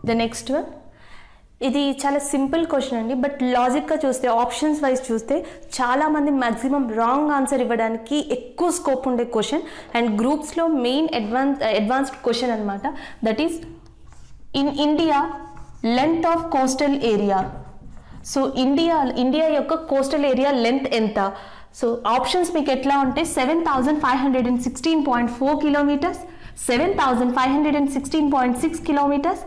The next one, ఇది చాలా simple question అండి, బట్ లాజిక్గా చూస్తే ఆప్షన్స్ వైజ్ చూస్తే చాలామంది మ్యాక్సిమం రాంగ్ ఆన్సర్ ఇవ్వడానికి ఎక్కువ స్కోప్ ఉండే క్వశ్చన్ అండ్ గ్రూప్స్లో మెయిన్ అడ్వాన్స్డ్ క్వశ్చన్ అనమాట. That is in India length of coastal area. So India యొక్క కోస్టల్ ఏరియా లెంత్ ఎంత? సో ఆప్షన్స్ మీకు ఎట్లా ఉంటే 7,516.4 kilometres, 7,516.6 kilometres,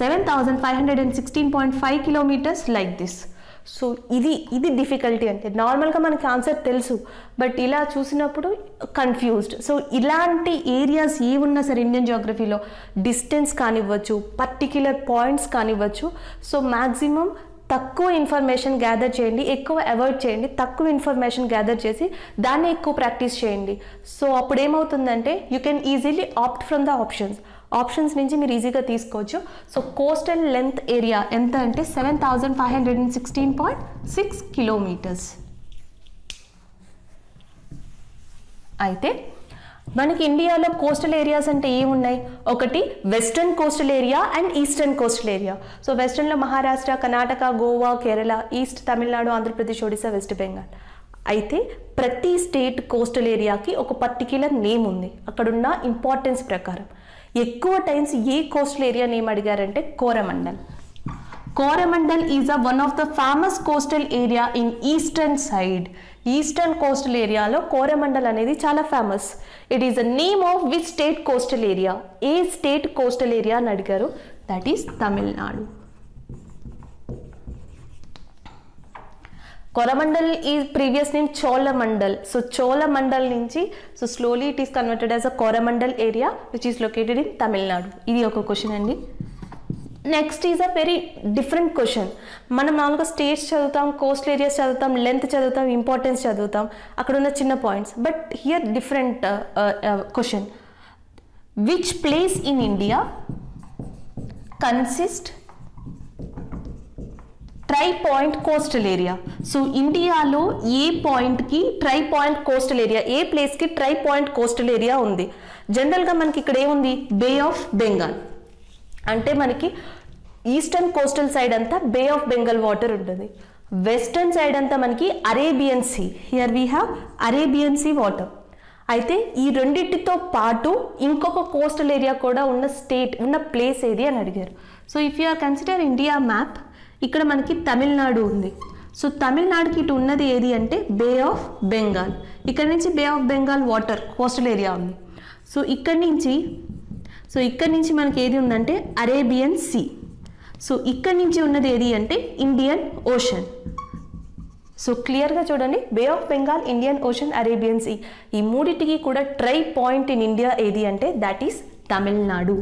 7,516.5 kilometres like this. So ఇది డిఫికల్టీ అంటే నార్మల్గా మనకి ఆన్సర్ తెలుసు, బట్ ఇలా చూసినప్పుడు కన్ఫ్యూజ్డ్. సో ఇలాంటి ఏరియాస్ ఏ ఉన్నా సరే ఇండియన్ జియోగ్రఫీలో డిస్టెన్స్ కానివ్వచ్చు, పర్టిక్యులర్ పాయింట్స్ కానివ్వచ్చు, సో మ్యాక్సిమం తక్కువ ఇన్ఫర్మేషన్ గ్యాదర్ చేయండి, ఎక్కువ అవాయిడ్ చేయండి, తక్కువ ఇన్ఫర్మేషన్ గ్యాదర్ చేసి దాన్ని ఎక్కువ ప్రాక్టీస్ చేయండి. సో అప్పుడు ఏమవుతుందంటే you can easily opt from the options నుంచి మీరు ఈజీగా తీసుకోవచ్చు. సో కోస్టల్ లెంత్ ఏరియా ఎంత అంటే 7,516.6 కిలోమీటర్స్. అయితే మనకి ఇండియాలో కోస్టల్ ఏరియాస్ అంటే ఏమున్నాయి? ఒకటి western coastal area and eastern coastal area. So వెస్టర్న్లో మహారాష్ట్ర, కర్ణాటక, గోవా, కేరళ, ఈస్ట్ తమిళనాడు, ఆంధ్రప్రదేశ్, ఒడిశా, వెస్ట్ బెంగాల్. అయితే ప్రతి స్టేట్ కోస్టల్ ఏరియాకి ఒక పర్టిక్యులర్ నేమ్ ఉంది అక్కడున్న ఇంపార్టెన్స్ ప్రకారం. ఎక్కువ టైమ్స్ ఏ కోస్టల్ ఏరియా నేమ్ అడిగారంటే Coromandel. Coromandel is one of the famous coastal area in eastern side. Eastern coastal ఏరియాలో కోరమండల్ అనేది చాలా famous. It is the name of which state coastal area? ఏ స్టేట్ కోస్టల్ ఏరియా అని అడిగారు? That is Tamil Nadu. Coromandel is previous name Cholamandal. So Cholamandal nunchi, so slowly it is converted as a Coromandel area which is located in Tamil Nadu. Idi oka question andi. Next is a very different question. మనం నాలుగు states చదువుతాం, coastal areas చదువుతాం, length చదువుతాం, importance చదువుతాం, అక్కడ ఉన్న చిన్న points. But here different question. Which place in India consist tri point coastal area? సో ఇండియాలో ఏ పాయింట్కి ట్రై పాయింట్ కోస్టల్ ఏరియా, ఏ ప్లేస్కి ట్రై పాయింట్ కోస్టల్ ఏరియా ఉంది? జనరల్గా మనకి ఇక్కడ ఏముంది? Bay of Bengal. అంటే మనకి ఈస్టర్న్ కోస్టల్ సైడ్ అంతా బే ఆఫ్ బెంగాల్ వాటర్ ఉంటుంది, వెస్టర్న్ సైడ్ అంతా మనకి Arabian Sea. Here we have Arabian Sea water. అయితే ఈ రెండింటితో పాటు ఇంకొక కోస్టల్ ఏరియా కూడా ఉన్న స్టేట్, ఉన్న ప్లేస్ ఏది అని అడిగారు. So if you are consider India map, ఇక్కడ మనకి తమిళనాడు ఉంది. సో తమిళనాడుకి ఇటు ఉన్నది ఏది అంటే బే ఆఫ్ బెంగాల్. ఇక్కడ నుంచి Bay of Bengal water coastal area ఉంది. సో ఇక్కడి నుంచి మనకి ఏది ఉందంటే అరేబియన్ సీ. సో ఇక్కడి నుంచి ఉన్నది ఏది అంటే ఇండియన్ ఓషన్. సో క్లియర్గా చూడండి, Bay of Bengal, Indian Ocean, Arabian Sea, ఈ మూడింటికి కూడా ట్రై పాయింట్ ఇన్ ఇండియా ఏది అంటే that is Tamil Nadu.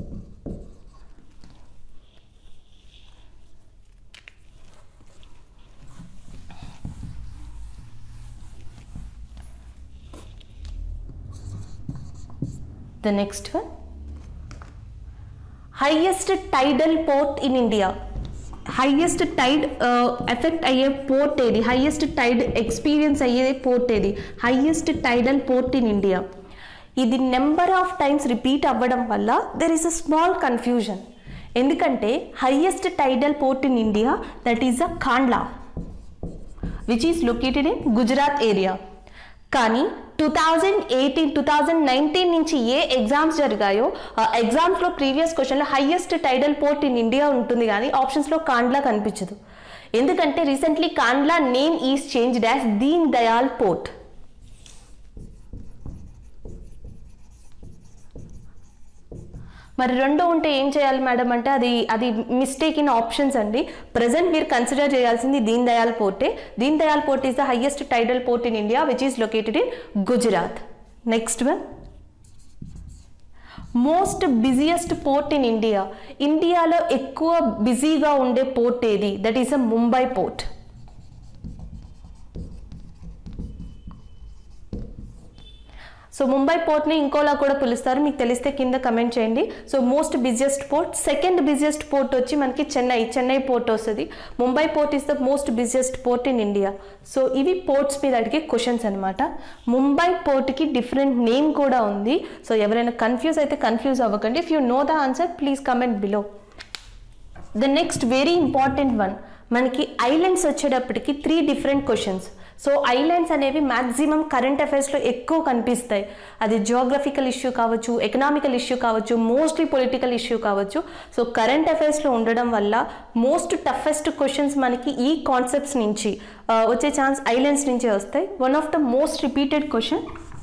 The next one, highest tidal port in India. Highest tide effect అయ్యే పోర్ట్ ఏది? highest tide experience అయ్యే పోర్ట్ ఏది? highest tidal port in India. ఇది నెంబర్ ఆఫ్ టైమ్స్ రిపీట్ అవ్వడం వల్ల there is a small confusion. ఎందుకంటే highest tidal port in India that is a Kandla which is located in Gujarat area. కానీ 2018-2019 నుంచి ఏ exams జరిగాయో ఆ ఎగ్జామ్స్లో ప్రీవియస్ క్వశ్చన్లో highest tidal port in India ఉంటుంది, కానీ ఆప్షన్స్లో కాండ్లా కనిపించదు. ఎందుకంటే recently Kandla name is changed as Deen Dayal port. మరి రెండు ఉంటే ఏం చేయాలి మేడం అంటే అది మిస్టేక్ ఇన్ ఆప్షన్స్ అండి. ప్రజెంట్ మీరు కన్సిడర్ చేయాల్సింది దీన్ దయాల్ పోర్టే. Deen Dayal port is the highest tidal port in India which is located in Gujarat. Next one, most busiest port in India. ఇండియాలో ఎక్కువ బిజీగా ఉండే పోర్ట్ ఏది? That is a Mumbai port. So Mumbai పోర్ట్ని ఇంకోలా కూడా పిలుస్తారు, మీకు తెలిస్తే కింద కమెంట్ చేయండి. So most busiest port. Second busiest port వచ్చి మనకి చెన్నై పోర్ట్ వస్తుంది. Mumbai port is the most busiest port in India. So ఇవి పోర్ట్స్ మీద అడిగే క్వశ్చన్స్ అనమాట. ముంబై పోర్ట్కి డిఫరెంట్ నేమ్ కూడా ఉంది. సో ఎవరైనా కన్ఫ్యూజ్ అయితే కన్ఫ్యూజ్ అవ్వకండి. If you know the answer please comment below. The next very important one, మనకి ఐలాండ్స్ వచ్చేటప్పటికి 3 డిఫరెంట్ క్వశ్చన్స్. సో ఐలాండ్స్ అనేవి మ్యాక్సిమం కరెంట్ అఫైర్స్లో ఎక్కువ కనిపిస్తాయి. అది జియోగ్రఫికల్ ఇష్యూ కావచ్చు, ఎకనామికల్ ఇష్యూ కావచ్చు, మోస్ట్లీ పొలిటికల్ ఇష్యూ కావచ్చు. సో కరెంట్ అఫైర్స్లో ఉండడం వల్ల మోస్ట్ టఫెస్ట్ క్వశ్చన్స్ మనకి ఈ కాన్సెప్ట్స్ నుంచి వచ్చే ఛాన్స్ ఐలాండ్స్ నుంచే వస్తాయి. One of the most repeated question,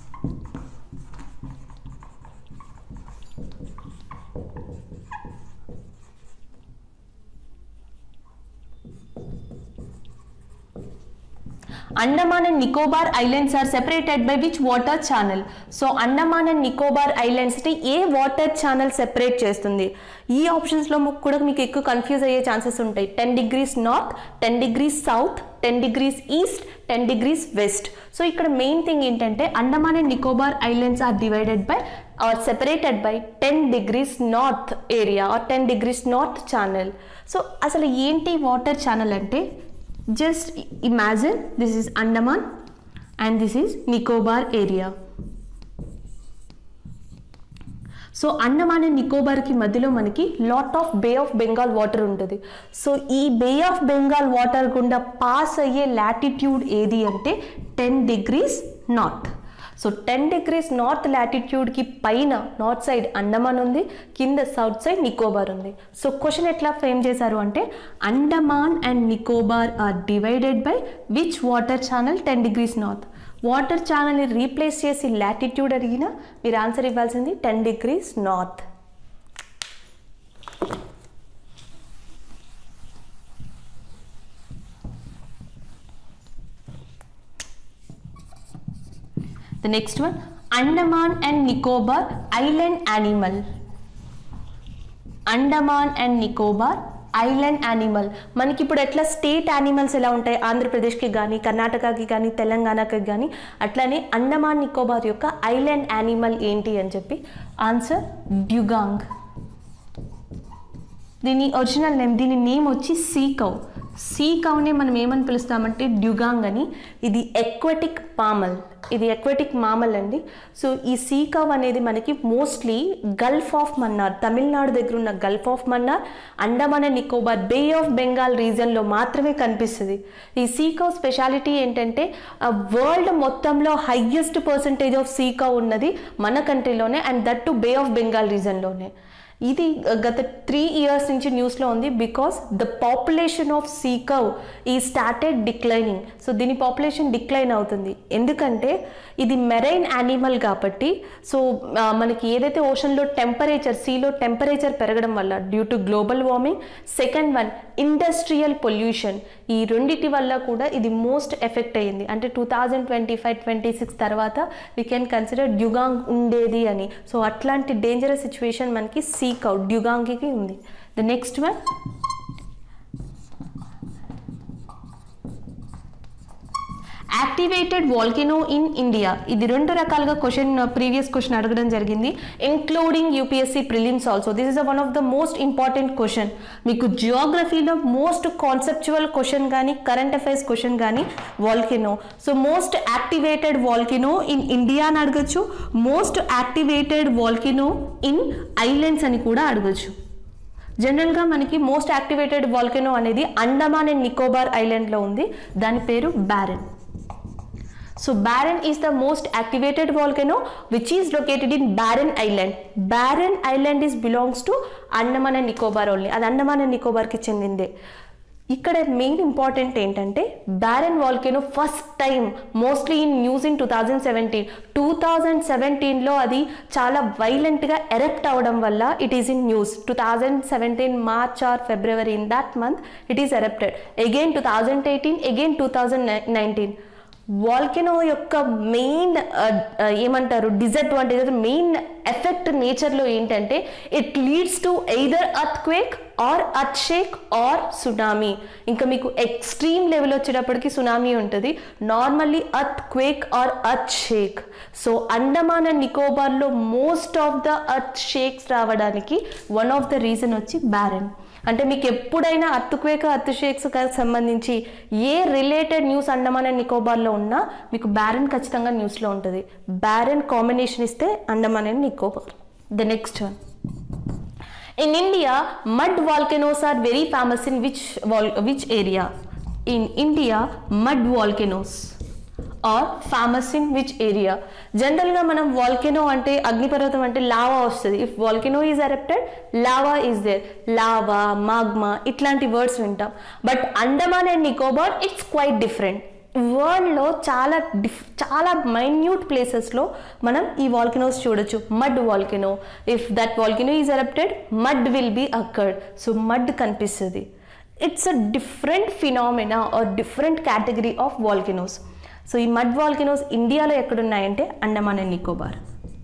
Andaman and Nicobar Islands are separated by which water channel? So Andaman and Nicobar Islands ని ఏ వాటర్ ఛానల్ సెపరేట్ చేస్తుంది? ఈ ఆప్షన్స్లో కూడా మీకు ఎక్కువ కన్ఫ్యూజ్ అయ్యే ఛాన్సెస్ ఉంటాయి. 10 degrees north, 10 degrees south, 10 degrees east, 10 degrees west. So ఇక్కడ మెయిన్ థింగ్ ఏంటంటే Andaman and Nicobar islands are divided by or separated by 10 degrees north area or 10 degrees north channel. So అసలు ఏంటి వాటర్ ఛానల్ అంటే, just imagine this is Andaman and this is Nicobar area. So Andaman and నికోబార్కి మధ్యలో మనకి lot of Bay of Bengal water ఉంటుంది. So ఈ Bay of Bengal water గుండా pass అయ్యే లాటిట్యూడ్ ఏది అంటే 10 degrees north. So 10 degrees north లాటిట్యూడ్కి పైన నార్త్ సైడ్ అండమాన్ ఉంది, కింద సౌత్ సైడ్ నికోబార్ ఉంది. సో క్వశ్చన్ ఎట్లా ఫ్రేమ్ చేశారు అంటే Andaman and Nicobar are divided by which water channel 10 degrees north. Water ఛానల్ని రీప్లేస్ చేసి లాటిట్యూడ్ అడిగినా మీరు ఆన్సర్ ఇవ్వాల్సింది 10 degrees north. The next one, Andaman and Nicobar island animal. Andaman and Nicobar island animal. మనకి ఇప్పుడు ఎట్లా స్టేట్ యానిమల్స్ ఎలా ఉంటాయి, ఆంధ్రప్రదేశ్కి కానీ, కర్ణాటకకి కానీ, తెలంగాణకి కానీ, అట్లానే అండమాన్ నికోబార్ యొక్క ఐలాండ్ యానిమల్ ఏంటి అని చెప్పి ఆన్సర్ డ్యూగాంగ్. దీని ఒరిజినల్ నేమ్, దీని నేమ్ వచ్చి సీ కౌ. సీ కౌనే మనం ఏమని పిలుస్తామంటే డ్యూగాంగ్ అని. ఇది ఎక్వాటిక్ మామల్, ఇది ఎక్వాటిక్ మామల్ అండి. సో ఈ సీ కౌ అనేది మనకి mostly Gulf of Mannar, Tamil Nadu దగ్గర ఉన్న Gulf of Mannar, Andaman and Nicobar, Bay of Bengal రీజన్లో మాత్రమే కనిపిస్తుంది. ఈ సీ కౌ స్పెషాలిటీ ఏంటంటే వరల్డ్ మొత్తంలో highest percentage of sea cow ఉన్నది మన కంట్రీలోనే, and that too Bay of Bengal రీజన్లోనే. ఇది గత 3 years నుంచి న్యూస్లో ఉంది. Because the population of sea cow ఈ స్టార్టెడ్ డిక్లైనింగ్. సో దీని పాపులేషన్ డిక్లైన్ అవుతుంది ఎందుకంటే ఇది మెరైన్ యానిమల్ కాబట్టి. సో మనకి ఏదైతే ఓషన్లో టెంపరేచర్, సీలో టెంపరేచర్ పెరగడం వల్ల due to global warming, second one industrial pollution, ఈ రెండిటి వల్ల కూడా ఇది మోస్ట్ ఎఫెక్ట్ అయ్యింది. అంటే 2025-26 తర్వాత వీ కెన్ కన్సిడర్ డ్యూగాంగ్ ఉండేది అని. సో అట్లాంటి డేంజరస్ సిచ్యువేషన్ మనకి సీ కౌ డ్యూగాంగ్కి ఉంది. The next one, activated volcano in India. ఇది 2 రకాలుగా ప్రీవియస్ క్వశ్చన్ అడగడం జరిగింది, including UPSC prelims also. This is one of the most important question. మీకు జియోగ్రఫీలో మోస్ట్ కాన్సెప్చువల్ క్వశ్చన్ కానీ, కరెంట్ అఫైర్స్ క్వశ్చన్ కానీ volcano. So most activated volcano in India అని అడగచ్చు, most activated volcano in islands అని కూడా అడగచ్చు. జనరల్గా మనకి మోస్ట్ యాక్టివేటెడ్ వాల్కెనో అనేది అండమాన్ అండ్ నికోబార్ ఐలాండ్లో ఉంది, దాని పేరు బ్యారెన్. So Barren is the most activated volcano which is located in Barren Island. Barren Island is belongs to Andaman and Nicobar only. అది అండమాన్ అండ్ నికోబార్కి చెందిందే. ఇక్కడ మెయిన్ ఇంపార్టెంట్ ఏంటంటే Barren volcano first time mostly in news in 2017లో అది చాలా వైలెంట్గా erupt అవడం వల్ల it is in news. 2017 March or February, in that month it is erupted. Again 2018, again 2019. Volcano యొక్క మెయిన్ ఏమంటారు డిసడ్వాంటేజ్, మెయిన్ ఎఫెక్ట్ నేచర్లో ఏంటంటే it leads to either earthquake or earth shake or tsunami. ఇంకా మీకు extreme level వచ్చేటప్పటికి tsunami ఉంటుంది, normally earthquake or earth shake. So Andaman and నికోబార్లో most of the earth shakes రావడానికి one of the reason వచ్చి Barren. అంటే మీకు ఎప్పుడైనా అర్త్క్వేక్, అర్త్ షేక్స్ సంబంధించి ఏ రిలేటెడ్ న్యూస్ అండమాన్ అండ్ నికోబార్లో ఉన్నా మీకు బ్యారెన్ ఖచ్చితంగా న్యూస్లో ఉంటుంది. బ్యారెన్ కాంబినేషన్ ఇస్తే Andaman and Nicobar. The next one, In India, mud volcanoes are very famous in which area? In India, mud volcanoes are famous in which area? General గా మనం volcano అంటే అగ్నిపర్వతం అంటే లావా వస్తుంది. If volcano is erupted, lava is there. Lava, magma ఇట్లాంటి words వింటాం. But Andaman and Nicobar it's quite different. వరల్డ్లో చాలా మైన్యూట్ ప్లేసెస్లో మనం ఈ వాల్కెనోస్ చూడొచ్చు. Mud volcano, if that volcano is erupted mud will be occurred. So mud కనిపిస్తుంది. It's a different phenomena or different category of volcanoes. So ఈ mud volcanoes ఇండియాలో ఎక్కడున్నాయంటే Andaman and Nicobar.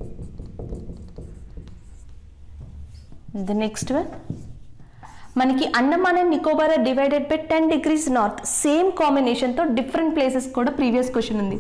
The next one, మనకి Andaman and Nicobar are divided by 10 degrees north. Same కాంబినేషన్తో different places కూడా previous question ఉంది.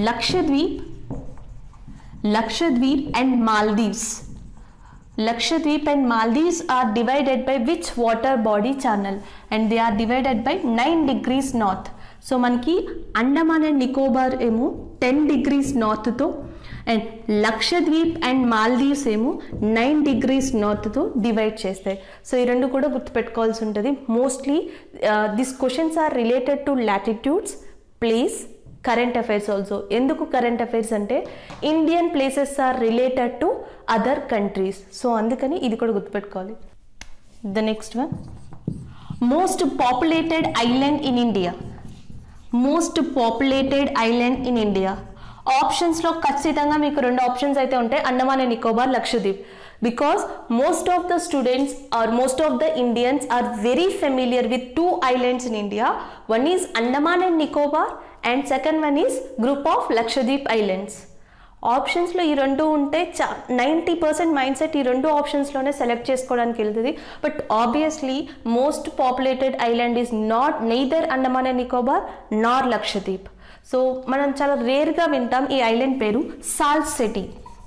Lakshadweep and Maldives. Lakshadweep and Maldives are divided by which water body channel? And they are divided by 9 degrees north. So మనకి Andaman and Nicobar ఏమో 10 degrees northతో and Lakshadweep and Maldives ఏమో 9 degrees northతో divide చేస్తాయి. So ఈ రెండు కూడా గుర్తుపెట్టుకోవాల్సి ఉంటుంది. Mostly this questions are related to latitudes, place, current affairs also. ఎందుకు కరెంట్ అఫైర్స్ అంటే Indian places are related to other countries. So అందుకని ఇది కూడా గుర్తుపెట్టుకోవాలి. The next one, most populated island in India. Most populated island in India. ఆప్షన్స్లో ఖచ్చితంగా మీకు 2 options అయితే ఉంటాయి, Andaman and Nicobar, Lakshadweep. Because most of the students or most of the Indians are very familiar with 2 islands in India. One is Andaman and Nicobar and second one is group of Lakshadweep Islands. ఆప్షన్స్లో ఈ 2 ఉంటే 90% mind set ఈ 2 ఆప్షన్స్లోనే select చేసుకోవడానికి వెళ్తుంది. But obviously most populated island is neither Andaman and Nicobar nor Lakshadweep. So మనం చాలా రేర్గా వింటాం ఈ ఐలాండ్ పేరు salt city.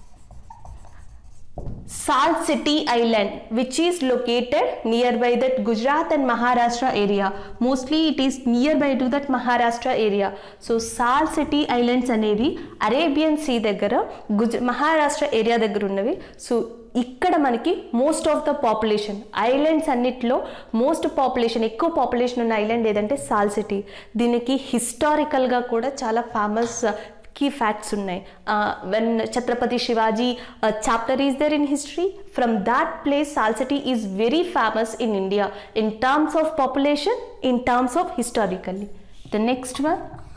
Salt City Island, which is located nearby that Gujarat and Maharashtra area. Mostly it is nearby to that Maharashtra area. So Salt City Islands అనేవి Arabian sea దగ్గర Maharashtra area దగ్గర ఉన్నవి. సో ఇక్కడ మనకి most of the population islands అన్నిట్లో most population ఎక్కువ population ఉన్న island ఏదంటే సాల్ట్ సిటీ. దీనికి హిస్టారికల్గా కూడా చాలా ఫేమస్ key facts ఉన్నాయి. When Chhatrapati Shivaji chapter is there in history, from that place Salt City is very famous in India in terms of population, in terms of historically. The next one,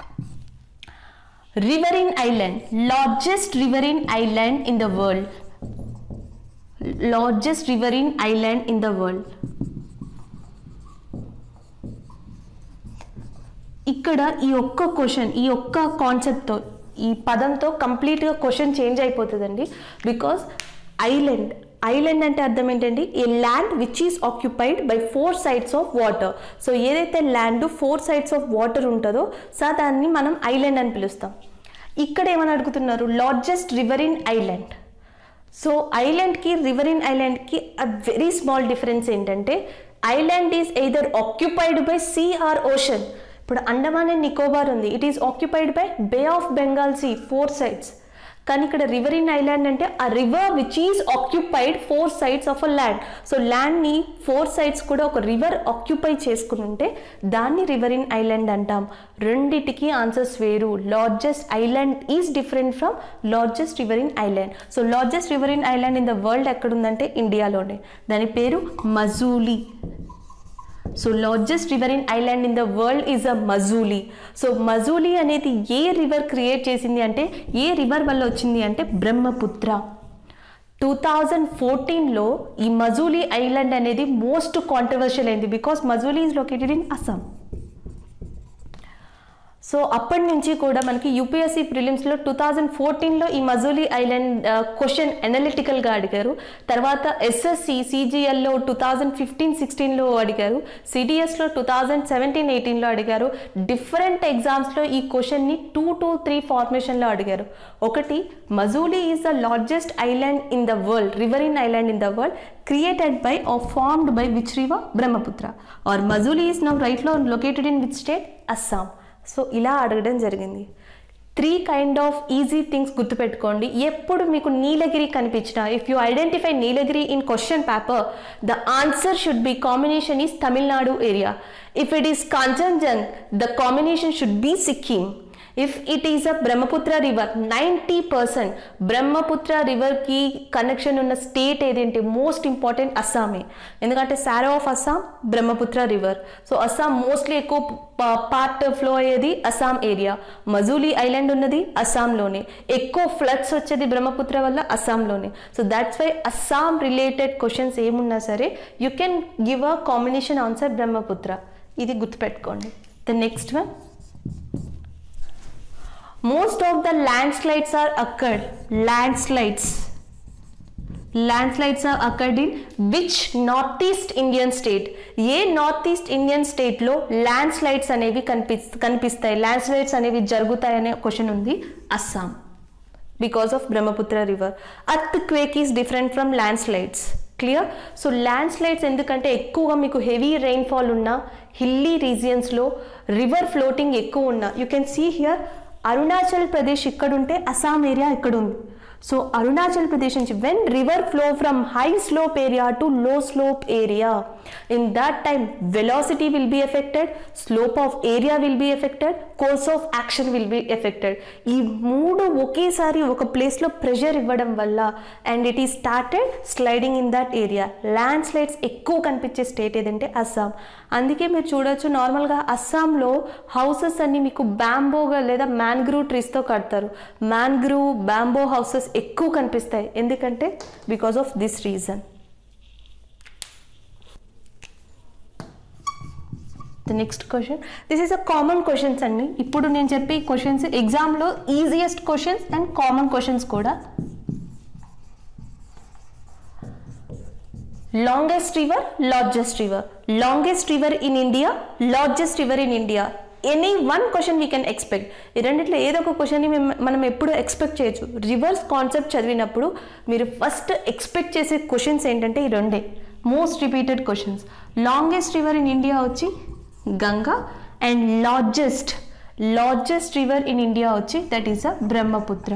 Riverine Island, largest riverine island in the world. Largest riverine island in the world. ఇక్కడ ఈ ఒక్క question, ఈ ఒక్క కాన్సెప్ట్తో, ఈ పదంతో కంప్లీట్గా question change అయిపోతుందండి. బికాస్ ఐలాండ్ అంటే అర్థం ఏంటండి, a land which is occupied by 4 sides of water. So ఏదైతే ల్యాండ్ 4 sides ఆఫ్ వాటర్ ఉంటుందో సో దాన్ని మనం ఐలాండ్ అని పిలుస్తాం. ఇక్కడ ఏమని అడుగుతున్నారు, లార్జెస్ట్ రివరిన్ ఐలాండ్. సో ఐలాండ్కి రివరిన్ ఐలాండ్కి అ వెరీ స్మాల్ డిఫరెన్స్ ఏంటంటే island is either occupied by sea or ocean. ఇప్పుడు అండమాన్ అండ్ నికోబార్ ఉంది, it is occupied by bay of Bengal sea 4 sides. కానీ ఇక్కడ రివరిన్ ఐలాండ్ అంటే ఆ river which is occupied 4 sides of a land. So ల్యాండ్ని 4 sides కూడా ఒక రివర్ ఆక్యుపై చేసుకుని ఉంటే దాన్ని రివరిన్ ఐలాండ్ అంటాం. రెండిటికి ఆన్సర్స్ వేరు. Largest island is different from largest riverine island. So largest riverine island in the world ఎక్కడుందంటే ఇండియాలోనే, దాని పేరు Majuli. So largest riverine island in the world is a Majuli. So Majuli అనేది ఏ రివర్ క్రియేట్ చేసింది అంటే, ఏ రివర్ వల్ల వచ్చింది అంటే బ్రహ్మపుత్ర. 2014లో ఈ మజూలీ ఐలాండ్ అనేది మోస్ట్ కాంట్రవర్షియల్ అయింది because Majuli is located in Assam. So అప్పటి నుంచి కూడా మనకి యూపీఎస్సీ ప్రిలిమ్స్లో 2014లో ఈ మజూలీ ఐలాండ్ క్వశ్చన్ అనలిటికల్గా అడిగారు. తర్వాత ఎస్ఎస్సి సిజిఎల్లో 2015-16లో అడిగారు, సిడిఎస్లో 2017-18లో అడిగారు. డిఫరెంట్ ఎగ్జామ్స్లో ఈ క్వశ్చన్ని 2 to 3 ఫార్మేషన్లో అడిగారు. ఒకటి, Majuli is the largest island in the world, riverine island in the world, created by or formed by which river? Brahmaputra. Or Majuli is now right now located in which state? Assam. So ఇలా అడగడం జరిగింది. 3 kind off easy things గుర్తుపెట్టుకోండి. ఎప్పుడు మీకు నీలగిరి కనిపించినా, if you identify Nilgiri in question paper, the answer should be combination is Tamil Nadu area. If it is Kanchenjunga, the combination should be Sikkim. If it is a Brahmaputra river, 90% Brahmaputra river की connection ఉన్న state ఏదంటే most important అస్సామే. ఎందుకంటే sorrow of Assam Brahmaputra river. So Assam mostly ఎక్కువ part flow అయ్యేది Assam area. Majuli island ఉన్నది అస్సాంలోనే. ఎక్కువ floods వచ్చేది బ్రహ్మపుత్ర వల్ల అస్సాంలోనే. So that's why Assam related questions ఏమున్నా సరే you can give a combination answer Brahmaputra. ఇది గుర్తుపెట్టుకోండి. The next one, most of the landslides are occurred. Landslides are occurred in which northeast Indian state? ఏ నార్త్ ఈస్ట్ ఇండియన్ స్టేట్ లో land slides అనేవి కనిపిస్తాయి, land slides అనేవి జరుగుతాయి అనే question ఉంది. Assam, because of Brahmaputra river. Earthquake is different from land slides. Clear? So land slides ఎందుకంటే ఎక్కువగా మీకు హెవీ రెయిన్ఫాల్ ఉన్న హిల్లీ రీజియన్స్లో రివర్ ఫ్లోటింగ్ ఎక్కువ ఉన్న, you can see here Arunachal Pradesh ఇక్కడ ఉంటే అస్సాం ఏరియా ఇక్కడ ఉంది. సో అరుణాచల్ ప్రదేశ్ నుంచి when river flow from high slope area to low slope area, in that time velocity will be affected, slope of area will be affected, course of action will be affected. ఈ మూడు ఒకేసారి ఒక ప్లేస్లో pressure ఇవ్వడం వల్ల and it ఈ started sliding in that area. Land slides ఎక్కువ కనిపించే స్టేట్ ఏదంటే అస్సాం. అందుకే మీరు చూడొచ్చు నార్మల్గా అస్సాంలో హౌసెస్ అన్ని మీకు బ్యాంబోగా లేదా మ్యాంగ్రూవ్ ట్రీస్తో కడతారు. మ్యాంగ్రూవ్ బ్యాంబో హౌసెస్ ఎక్కువ కనిపిస్తాయి. ఎందుకంటే because of this reason. The next question, this is a common questions అండి. ఇప్పుడు నేను చెప్పే క్వశ్చన్స్ ఎగ్జామ్లో easiest questions and common questions కూడా. Longest river, largest river. Longest river in India, largest river in India. Any one question we can expect. ఈ రెండిట్లో ఏదో ఒక క్వశ్చన్ని మనం ఎప్పుడు ఎక్స్పెక్ట్ చేయొచ్చు. రివర్స్ కాన్సెప్ట్ చదివినప్పుడు మీరు ఫస్ట్ ఎక్స్పెక్ట్ చేసే క్వశ్చన్స్ ఏంటంటే ఈ రెండే most repeated questions. Longest river in India వచ్చి Ganga and largest river in India వచ్చి that is a Brahmaputra.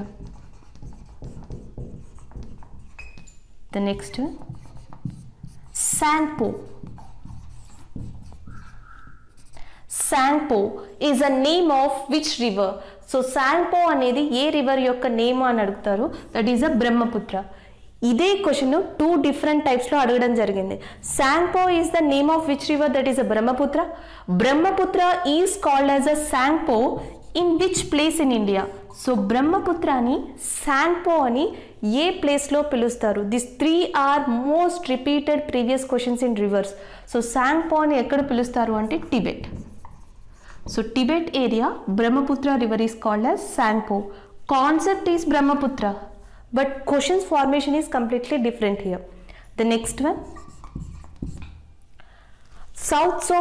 The next Sangpo is a name of which river? So Sangpo అనేది ఏ రివర్ యొక్క నేమ్ అని అడుగుతారు. That is a Brahmaputra. ఇదే question 2 different టైప్స్లో అడగడం జరిగింది. Sangpo is the name of which river? That is a Brahmaputra. Brahmaputra is called as a Sangpo in which place in India? So బ్రహ్మపుత్రాని Sangpo అని ఏ ప్లేస్లో పిలుస్తారు? This 3 are most repeated previous questions in rivers. So Sangpo అని ఎక్కడ పిలుస్తారు అంటే Tibet. So Tibet area Brahmaputra river is called as Sangpo. Concept is Brahmaputra but questions formation is completely different here. The next one, south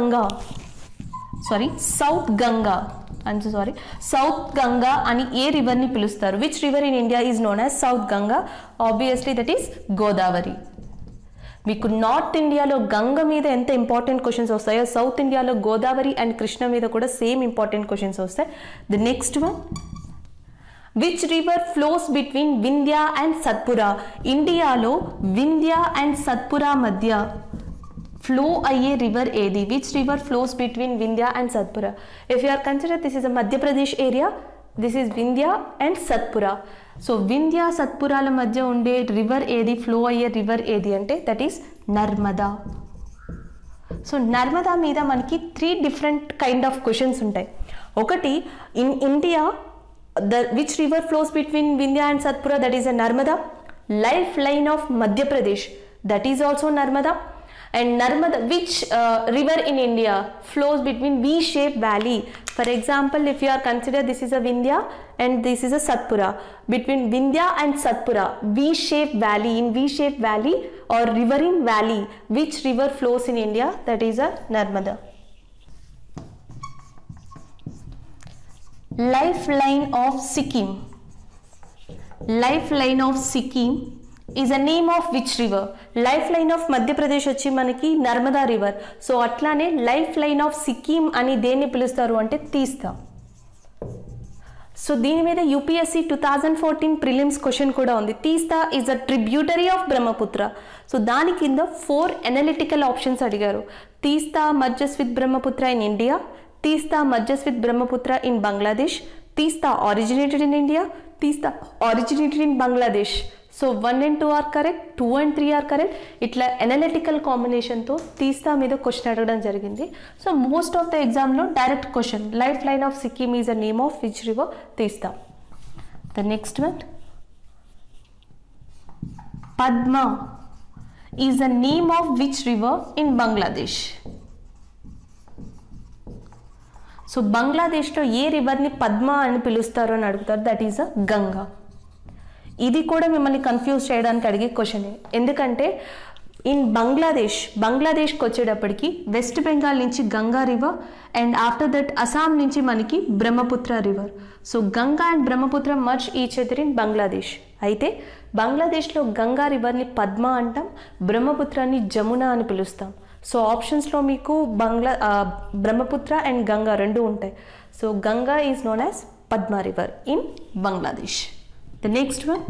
Ganga అని ఏ రివర్ని పిలుస్తారు? Which river in India is known as south Ganga? Obviously that is Godavari. మీకు north ఇండియాలో గంగ మీద ఎంత important questions వస్తాయో south ఇండియాలో గోదావరి అండ్ కృష్ణ మీద కూడా సేమ్ ఇంపార్టెంట్ క్వశ్చన్స్ వస్తాయి. The next one, which river flows between Vindhya and Satpura? ఇండియాలో వింధ్య అండ్ సత్పురా మధ్య ఫ్లో అయ్యే రివర్ ఏది? Which river flows between Vindhya and Satpura? If you are consider this is a Madhya Pradesh area, this is Vindhya and Satpura. So Vindhya సత్పురాల మధ్య ఉండే river ఏది, flow అయ్యే river ఏది అంటే that is Narmada. So Narmada మీద మనకి 3 డిఫరెంట్ కైండ్ ఆఫ్ క్వశ్చన్స్ ఉంటాయి. ఒకటి, in India which river flows between Vindhya and Satpura? That is a Narmada. Life line of Madhya Pradesh, that is also Narmada. And Narmada, which river in India flows between V-shaped valley? For example, if you are consider this is a Vindhya and this is a Satpura. Between Vindhya and Satpura, V-shaped valley, in V-shaped valley or riverine valley, which river flows in India? That is a Narmada. Lifeline of Sikkim. Lifeline of Sikkim is a name of which river? Life line of Madhya Pradesh వచ్చి మనకి Narmada river. So అట్లానే life line of Sikkim అని దేన్ని పిలుస్తారు అంటే తీస్తా. So దీని మీద యూపీఎస్సీ 2014 ప్రిలిమ్స్ క్వశ్చన్ కూడా ఉంది. Teesta is a tributary of Brahmaputra. So దాని కింద 4 అనలిటికల్ ఆప్షన్స్ అడిగారు. Teesta merges with Brahmaputra in India, Teesta merges with Brahmaputra in Bangladesh, Teesta originated in India, Teesta originated in Bangladesh. So 1 and 2 are correct, 2 and 3 are correct. ఇట్లా అనలిటికల్ కాంబినేషన్తో తీస్తా మీద క్వశ్చన్ అడగడం జరిగింది. సో మోస్ట్ ఆఫ్ ద ఎగ్జామ్లో direct question, life line of Sikkim is a name of which river? Teesta. The next one, Padma is a name of which river in Bangladesh? So బంగ్లాదేశ్లో ఏ రివర్ని పద్మ అని పిలుస్తారు అని అడుగుతారు. That is a Ganga. ఇది కూడా మిమ్మల్ని కన్ఫ్యూజ్ చేయడానికి అడిగే క్వశ్చనే. ఎందుకంటే ఇన్ బంగ్లాదేశ్కి వచ్చేటప్పటికి వెస్ట్ బెంగాల్ నుంచి Ganga river and after that Assam నుంచి మనకి Brahmaputra river. So Ganga and Brahmaputra merge each other in Bangladesh. అయితే బంగ్లాదేశ్లో గంగా రివర్ని పద్మ అంటాం, బ్రహ్మపుత్రాన్ని జమున అని పిలుస్తాం. సో ఆప్షన్స్లో మీకు బ్రహ్మపుత్ర అండ్ గంగా రెండు ఉంటాయి. So Ganga is known as Padma river in Bangladesh. The next one,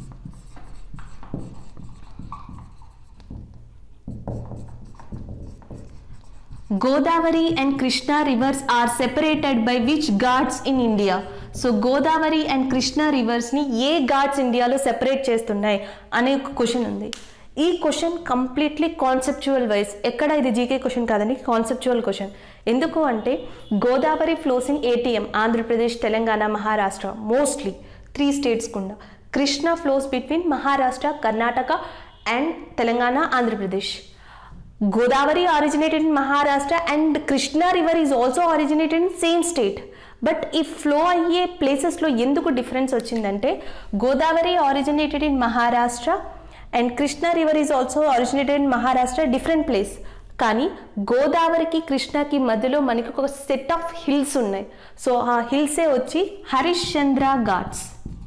Godavari and Krishna rivers are separated by which ghats in India? So Godavari and Krishna rivers ni ఏ ఘాట్స్ ఇండియాలో సెపరేట్ చేస్తున్నాయి అనే ఒక క్వశ్చన్ ఉంది. ఈ క్వశ్చన్ కంప్లీట్లీ కాన్సెప్చువల్ వైజ్, ఎక్కడ ఇది GK question కాదండి, కాన్సెప్చువల్ క్వశ్చన్. ఎందుకు అంటే Godavari flows in ATM, Andhra Pradesh, Telangana, Maharashtra, mostly 3 states కుండా. Krishna flows between Maharashtra, Karnataka and Telangana, Andhra Pradesh. Godavari originated in Maharashtra and Krishna river is also originated in same state. But ఈ ఫ్లో అయ్యే ప్లేసెస్లో ఎందుకు డిఫరెన్స్ వచ్చిందంటే Godavari originated in Maharashtra and Krishna river is also originated in Maharashtra, different place. కానీ గోదావరికి కృష్ణకి మధ్యలో మనకి ఒక సెట్ ఆఫ్ హిల్స్ ఉన్నాయి. సో ఆ హిల్సే వచ్చి Harishchandra Ghats.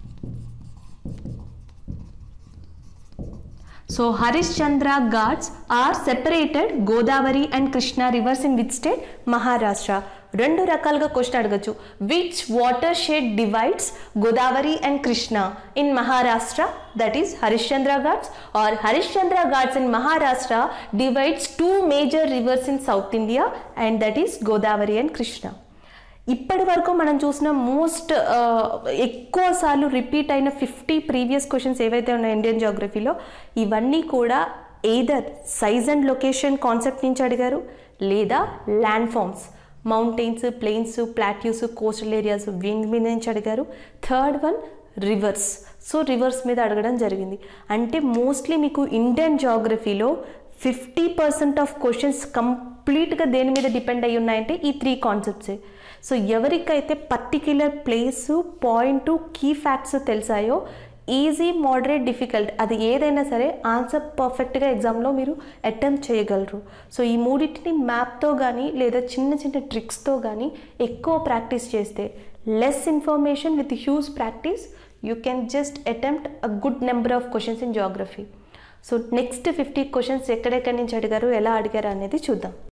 So Harishchandra Ghats are separated Godavari and Krishna rivers in which state? Maharashtra. రెండు రకాలుగా క్వశ్చన్ అడగచ్చు. Which water shed divides Godavari and Krishna in Maharashtra? That is Harishchandra ghats. Or Harishchandra ghats in Maharashtra divides 2 major rivers in south India and that is Godavari and Krishna. ఇప్పటి వరకు మనం చూసిన most ఎక్కువ సార్లు repeat అయిన 50 ప్రీవియస్ క్వశ్చన్స్ ఏవైతే ఉన్నాయో ఇండియన్ జియోగ్రఫీలో, ఇవన్నీ కూడా either size and location concept నుంచి అడిగారు, లేదా land forms, mountains, plains, plateaus, coastal areas వీటి మీద నుంచి అడిగారు. Third one rivers. So rivers మీద అడగడం జరిగింది. అంటే మోస్ట్లీ మీకు ఇండియన్ జియోగ్రఫీలో 50% ఆఫ్ క్వశ్చన్స్ కంప్లీట్గా దేని మీద డిపెండ్ అయ్యి ఉన్నాయంటే ఈ 3 కాన్సెప్ట్సే. సో ఎవరికైతే particular place, point, key facts తెలిసాయో, ఈజీ, మోడరేట్, డిఫికల్ట్, అది ఏదైనా సరే ఆన్సర్ పర్ఫెక్ట్గా ఎగ్జామ్లో మీరు అటెంప్ట్ చేయగలరు. సో ఈ మూడింటిని మ్యాప్తో కానీ లేదా చిన్న చిన్న ట్రిక్స్తో కానీ ఎక్కువ ప్రాక్టీస్ చేస్తే, less information with huge practice, you can just attempt a good number of questions in geography. So next 50 questions ఎక్కడెక్కడి నుంచి అడిగారు, ఎలా అడిగారు అనేది చూద్దాం.